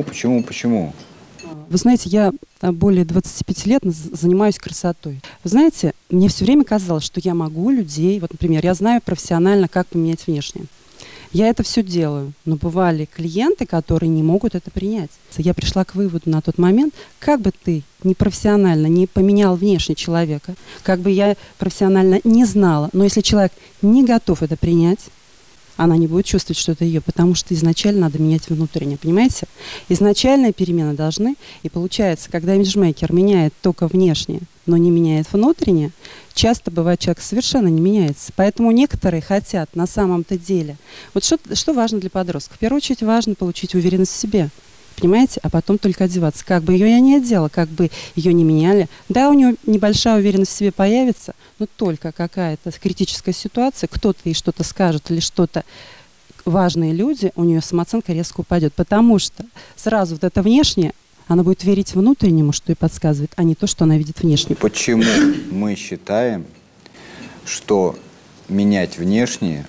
Вы знаете, я более 25 лет занимаюсь красотой. Вы знаете, мне все время казалось, что я могу людей, вот, например, я знаю профессионально, как поменять внешнее. Я это все делаю, но бывали клиенты, которые не могут это принять. Я пришла к выводу на тот момент, как бы ты непрофессионально не поменял внешне человека, как бы я профессионально не знала, но если человек не готов это принять, она не будет чувствовать, что это ее, потому что изначально надо менять внутреннее, понимаете? Изначальные перемены должны, и получается, когда имиджмейкер меняет только внешнее, но не меняет внутреннее, часто бывает, человек совершенно не меняется. Поэтому некоторые хотят на самом-то деле. Вот что важно для подростков? В первую очередь важно получить уверенность в себе. Понимаете? А потом только одеваться. Как бы ее я не одела, как бы ее не меняли. Да, у нее небольшая уверенность в себе появится, но только какая-то критическая ситуация, кто-то ей что-то скажет или что-то, важные люди, у нее самооценка резко упадет. Потому что сразу вот это внешнее, она будет верить внутреннему, что ей подсказывает, а не то, что она видит внешне. Почему мы считаем, что менять внешнее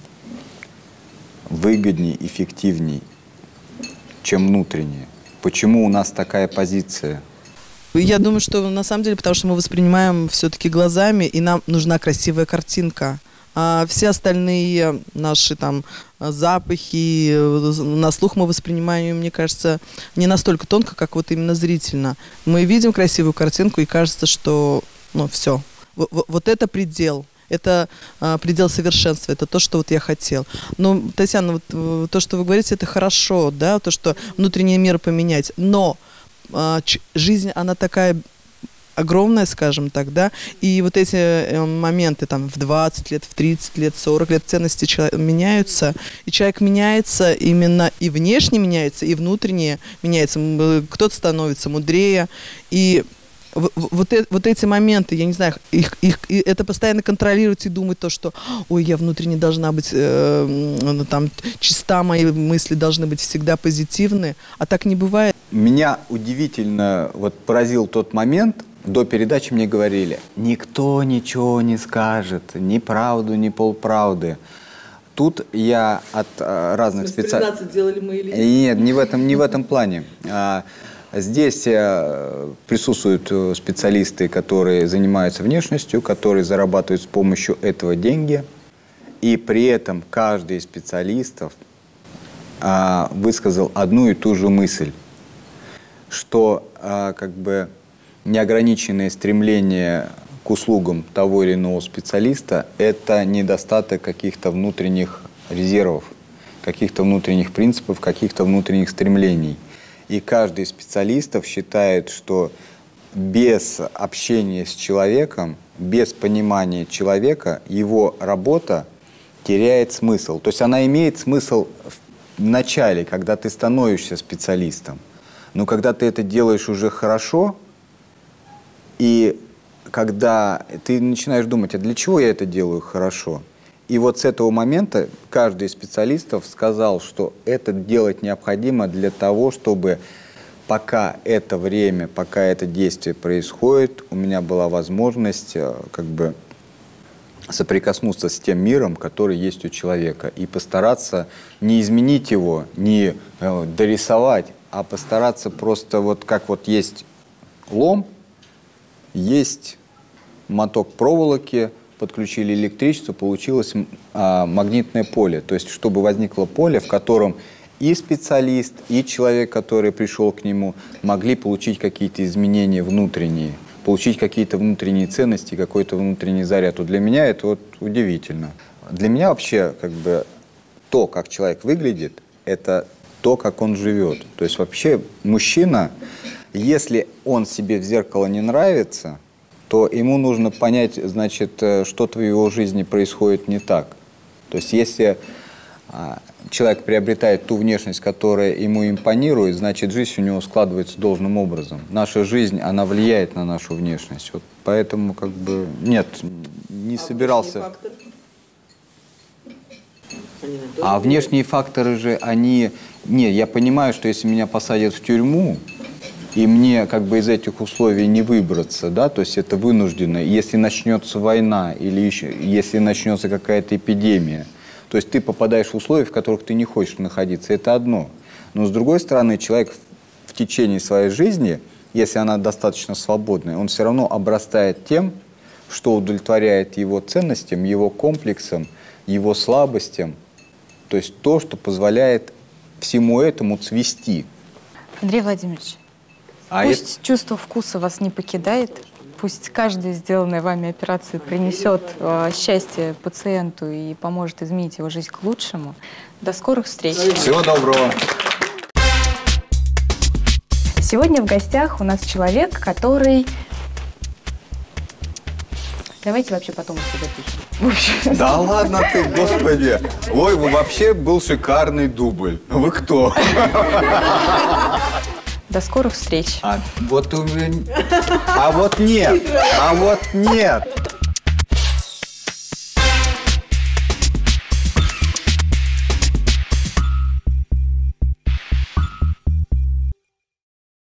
выгоднее, эффективнее, чем внутреннее? Почему у нас такая позиция? Я думаю, что на самом деле, потому что мы воспринимаем все-таки глазами, и нам нужна красивая картинка. А все остальные наши запахи, на слух мы воспринимаем, мне кажется, не настолько тонко, как вот именно зрительно. Мы видим красивую картинку, и кажется, что, ну, все. Вот это предел. Это предел совершенства, это то, что вот я хотел. Но, Татьяна, вот, то, что вы говорите, это хорошо, да, то, что внутренний мир поменять. Но жизнь, она такая огромная, скажем так, да, и вот эти моменты там в 20 лет, в 30 лет, 40 лет ценности меняются, и человек меняется именно и внешне меняется, и внутренне меняется. Кто-то становится мудрее, и вот эти моменты, я не знаю, это постоянно контролировать и думать то, что, ой, я внутренне должна быть там чиста, мои мысли должны быть всегда позитивны, а так не бывает. Меня удивительно вот поразил тот момент, до передачи мне говорили, никто ничего не скажет, ни правду, ни полправды. Тут я от разных специалистов... делали мы или нет? Нет, не в этом плане. Здесь присутствуют специалисты, которые занимаются внешностью, которые зарабатывают с помощью этого деньги. И при этом каждый из специалистов высказал одну и ту же мысль, что как бы неограниченное стремление к услугам того или иного специалиста – это недостаток каких-то внутренних резервов, каких-то внутренних принципов, каких-то внутренних стремлений. И каждый из специалистов считает, что без общения с человеком, без понимания человека, его работа теряет смысл. То есть она имеет смысл в начале, когда ты становишься специалистом. Но когда ты это делаешь уже хорошо, и когда ты начинаешь думать, а для чего я это делаю хорошо? И вот с этого момента каждый из специалистов сказал, что это делать необходимо для того, чтобы пока это время, пока это действие происходит, у меня была возможность как бы соприкоснуться с тем миром, который есть у человека, и постараться не изменить его, не дорисовать, а постараться просто вот как вот есть лом, есть моток проволоки, подключили электричество, получилось магнитное поле. То есть, чтобы возникло поле, в котором и специалист, и человек, который пришел к нему, могли получить какие-то изменения внутренние, получить какие-то внутренние ценности, какой-то внутренний заряд. Вот для меня это вот удивительно. Для меня вообще как бы то, как человек выглядит, это то, как он живет. То есть вообще мужчина, если он себе в зеркало не нравится, то ему нужно понять, значит, что-то в его жизни происходит не так. То есть если человек приобретает ту внешность, которая ему импонирует, значит, жизнь у него складывается должным образом. Наша жизнь, она влияет на нашу внешность. Вот поэтому, как бы, нет, не собирался. А внешние факторы же, они... Нет, я понимаю, что если меня посадят в тюрьму, и мне как бы из этих условий не выбраться, да, то есть это вынужденно. Если начнется война или еще, если начнется какая-то эпидемия, то есть ты попадаешь в условия, в которых ты не хочешь находиться, это одно. Но с другой стороны, человек в течение своей жизни, если она достаточно свободная, он все равно обрастает тем, что удовлетворяет его ценностям, его комплексам, его слабостям, то есть то, что позволяет всему этому цвести. Андрей Владимирович, пусть чувство вкуса вас не покидает, пусть каждая сделанная вами операция принесет счастье пациенту и поможет изменить его жизнь к лучшему. До скорых встреч. Всего доброго. Сегодня в гостях у нас человек, который... Давайте вообще потом запишем. Да ладно ты, господи. Ой, вообще был шикарный дубль. Вы кто? До скорых встреч. А вот нет. А вот нет.